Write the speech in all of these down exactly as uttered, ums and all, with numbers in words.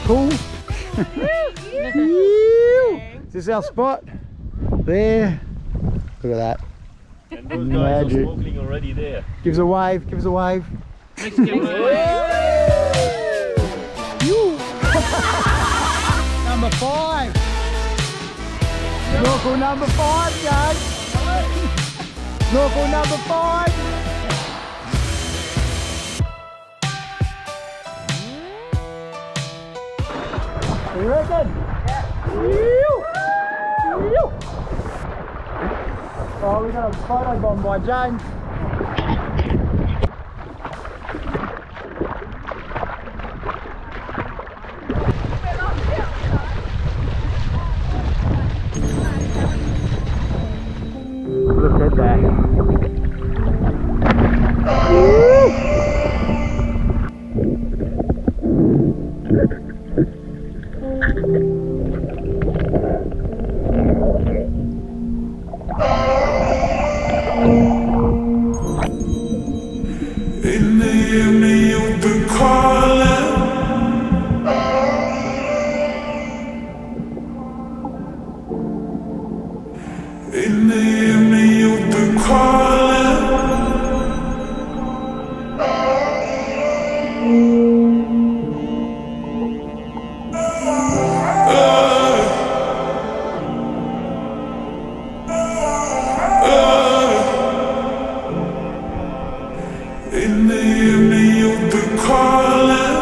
Cool. Is this our spot? There. Look at that. And those guys are snorkeling already there. Give us a wave, give us a wave. Let's give us a wave. Number five. Snorkel number five, guys. Snorkel number five. You reckon? Oh, we got a photo bomb by James. Look at that. In the evening you've been calling. In the evening you've been calling. In the evening you've been calling.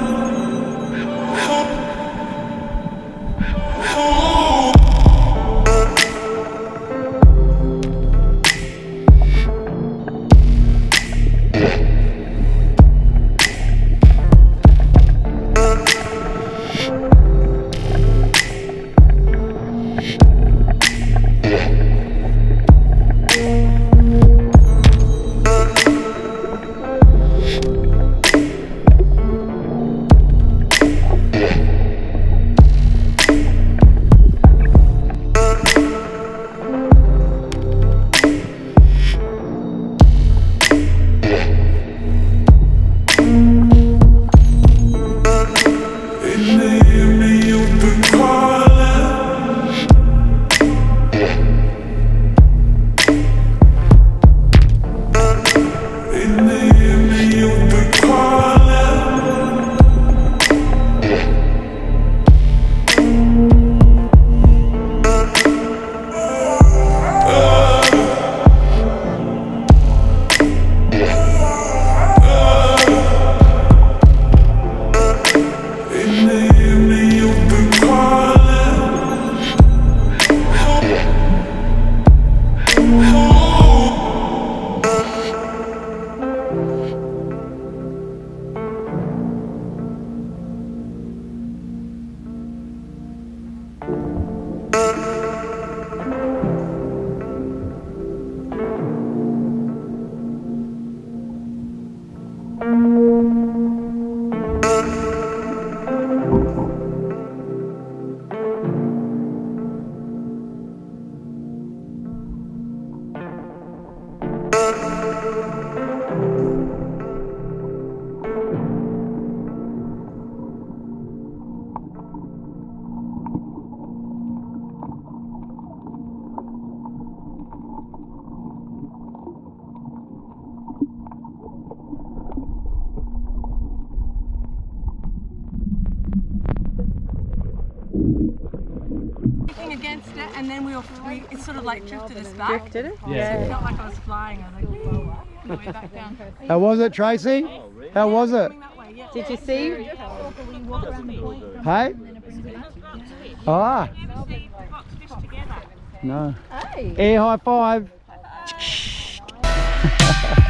Against it, and then we all we, it sort of like drifted us back. Drifted it? Yeah. It felt like I was flying. I was like, whoa, all the way back down. How was it, Tracy? Oh, really? How was it? Yeah. Did you see? Hey? Ah. Together. No. Hey. Air high five.